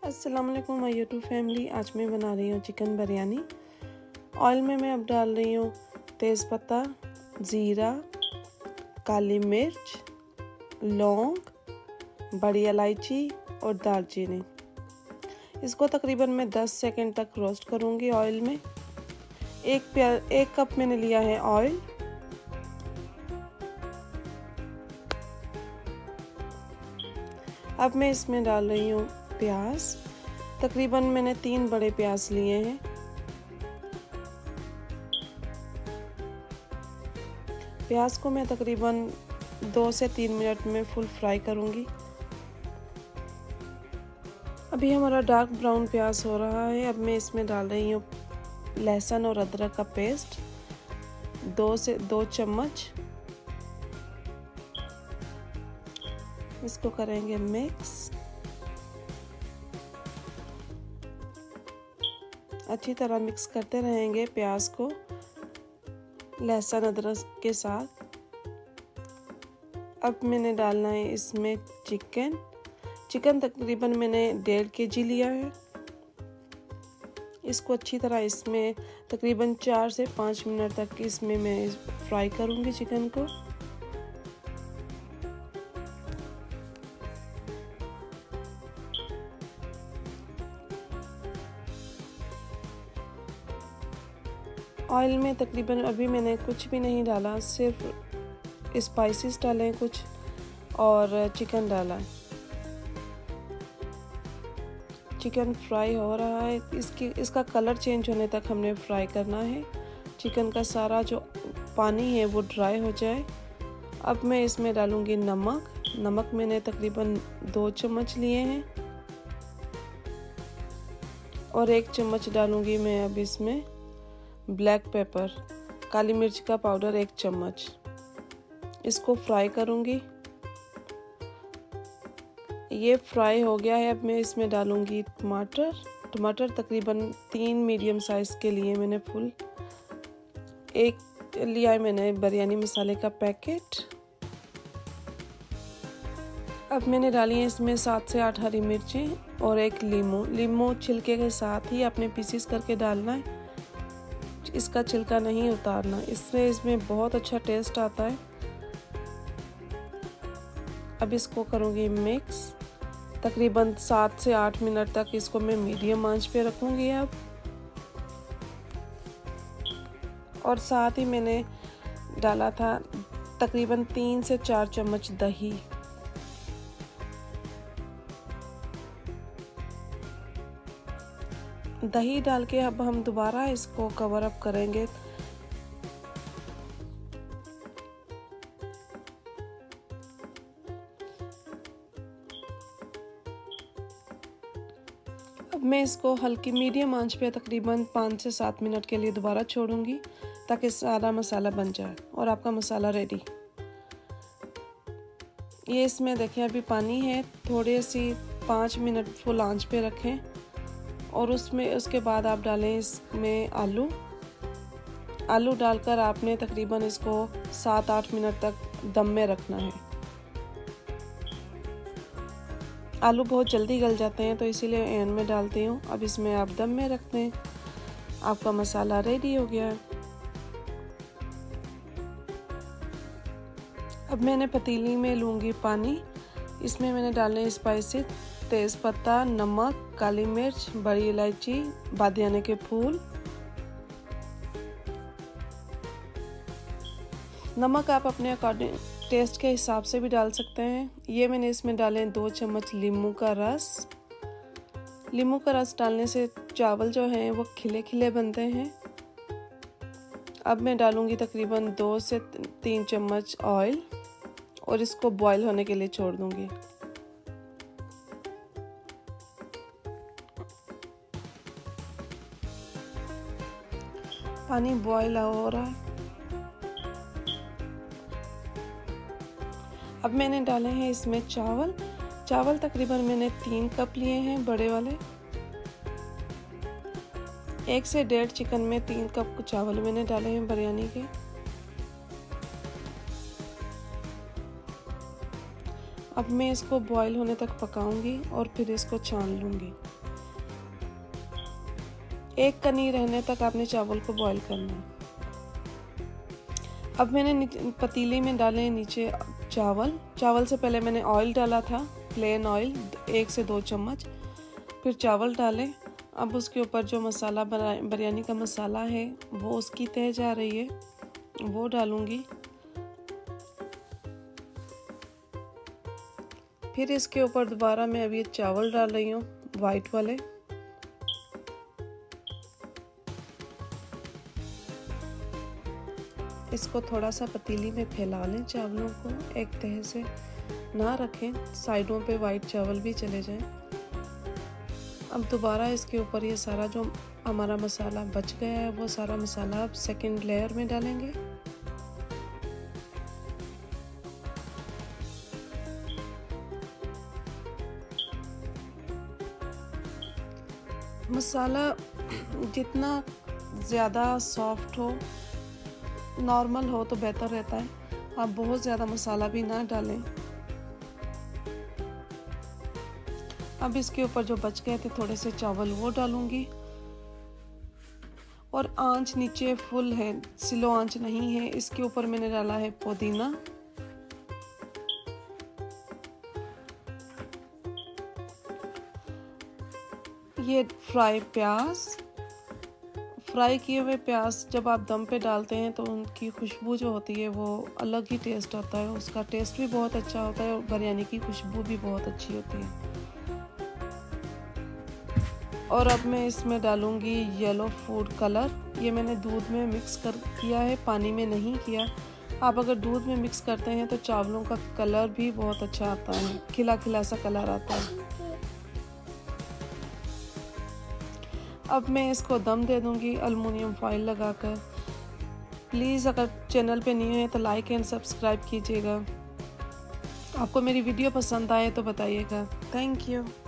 अस्सलाम वालेकुम my YouTube family. आज मैं बना रही हूँ चिकन बिरयानी। ऑयल में मैं अब डाल रही हूँ तेज़पत्ता, ज़ीरा, काली मिर्च, लौंग, बड़ी इलायची और दालचीनी। इसको तकरीबन मैं 10 सेकंड तक रोस्ट करूँगी ऑयल में। एक कप मैंने लिया है ऑयल। अब मैं इसमें डाल रही हूँ प्याज। तकरीबन मैंने 3 बड़े प्याज लिए हैं। प्याज को मैं तकरीबन 2 से 3 मिनट में फुल फ्राई करूँगी। अभी हमारा डार्क ब्राउन प्याज हो रहा है। अब मैं इसमें डाल रही हूँ लहसुन और अदरक का पेस्ट 2 चम्मच। इसको करेंगे मिक्स। अच्छी तरह मिक्स करते रहेंगे प्याज को लहसुन अदरक के साथ। अब मैंने डालना है इसमें चिकन तकरीबन मैंने 1.5 kg लिया है। इसको अच्छी तरह इसमें तकरीबन 4 से 5 मिनट तक इसमें मैं फ्राई करूँगी चिकन को। ऑयल में तकरीबन अभी मैंने कुछ भी नहीं डाला, सिर्फ स्पाइसेस डाले कुछ और चिकन डाला। चिकन फ्राई हो रहा है। इसका कलर चेंज होने तक हमने फ्राई करना है। चिकन का सारा जो पानी है वो ड्राई हो जाए। अब मैं इसमें डालूंगी नमक मैंने तकरीबन 2 चम्मच लिए हैं और 1 चम्मच डालूंगी मैं अब इसमें ब्लैक पेपर, काली मिर्च का पाउडर 1 चम्मच। इसको फ्राई करूंगी। ये फ्राई हो गया है। अब मैं इसमें डालूंगी टमाटर तकरीबन 3 मीडियम साइज के लिए मैंने फुल। 1 लिया है मैंने बिरयानी मसाले का पैकेट। अब मैंने डाली है इसमें 7 से 8 हरी मिर्चें और 1 लीमू छिलके के साथ ही अपने पीसेस करके डालना है। इसका छिलका नहीं उतारना, इससे इसमें बहुत अच्छा टेस्ट आता है। अब इसको करूँगी मिक्स। तकरीबन 7 से 8 मिनट तक इसको मैं मीडियम आंच पे रखूँगी अब। और साथ ही मैंने डाला था तकरीबन 3 से 4 चम्मच दही। दही डाल के अब हम दोबारा इसको कवर अप करेंगे। अब मैं इसको हल्की मीडियम आंच पे तकरीबन 5 से 7 मिनट के लिए दोबारा छोड़ूंगी ताकि सारा मसाला बन जाए और आपका मसाला रेडी। ये इसमें देखिए अभी पानी है, थोड़े सी 5 मिनट फुल आंच पे रखें और उसके बाद आप डालें इसमें आलू डालकर आपने तकरीबन इसको 7-8 मिनट तक दम में रखना है। आलू बहुत जल्दी गल जाते हैं तो इसीलिए एंड में डालती हूँ। अब इसमें आप दम में रखते हैं। आपका मसाला रेडी हो गया है। अब मैंने पतीली में लूँगी पानी। इसमें मैंने डालने स्पाइसेस तेज़पत्ता, नमक, काली मिर्च, बड़ी इलायची, बादियाने के फूल। नमक आप अपने अकॉर्डिंग टेस्ट के हिसाब से भी डाल सकते हैं। ये मैंने इसमें डाले 2 चम्मच लींबू का रस। लींबू का रस डालने से चावल जो हैं वो खिले खिले बनते हैं। अब मैं डालूंगी तकरीबन 2 से 3 चम्मच ऑयल और इसको बॉईल होने के लिए छोड़ दूंगी। पानी बॉईल हो रहा है। अब मैंने डाले हैं इसमें चावल तकरीबन मैंने 3 कप लिए हैं बड़े वाले। 1 से 1.5 चिकन में 3 कप चावल मैंने डाले हैं बिरयानी के। अब मैं इसको बॉईल होने तक पकाऊंगी और फिर इसको छान लूँगी। एक कनी रहने तक आपने चावल को बॉईल करना है। अब मैंने पतीली में डाले नीचे चावल से पहले मैंने ऑयल डाला था, प्लेन ऑयल 1 से 2 चम्मच, फिर चावल डाले। अब उसके ऊपर जो मसाला बिरयानी का मसाला है वो उसकी तह जा रही है, वो डालूंगी। फिर इसके ऊपर दोबारा मैं अभी चावल डाल रही हूँ वाइट वाले। इसको थोड़ा सा पतीली में फैला लें, चावलों को एक तह से ना रखें, साइडों पे वाइट चावल भी चले जाएं। अब दोबारा इसके ऊपर ये सारा जो हमारा मसाला बच गया है वो सारा मसाला अब सेकंड लेयर में डालेंगे। मसाला जितना ज़्यादा सॉफ्ट हो, नॉर्मल हो तो बेहतर रहता है। आप बहुत ज़्यादा मसाला भी ना डालें। अब इसके ऊपर जो बच गए थे थोड़े से चावल वो डालूंगी और आंच नीचे फुल है, स्लो आंच नहीं है। इसके ऊपर मैंने डाला है पुदीना, ये फ्राई किए हुए प्याज जब आप दम पे डालते हैं तो उनकी खुशबू जो होती है वो अलग ही टेस्ट होता है, उसका टेस्ट भी बहुत अच्छा होता है और बिरयानी की खुशबू भी बहुत अच्छी होती है। और अब मैं इसमें डालूंगी येलो फूड कलर। ये मैंने दूध में मिक्स किया है, पानी में नहीं किया। आप अगर दूध में मिक्स करते हैं तो चावलों का कलर भी बहुत अच्छा आता है, खिला खिला सा कलर आता है। अब मैं इसको दम दे दूंगी एल्युमिनियम फॉइल लगाकर। प्लीज़ अगर चैनल पे नहीं है तो लाइक एंड सब्सक्राइब कीजिएगा। आपको मेरी वीडियो पसंद आए तो बताइएगा। Thank you.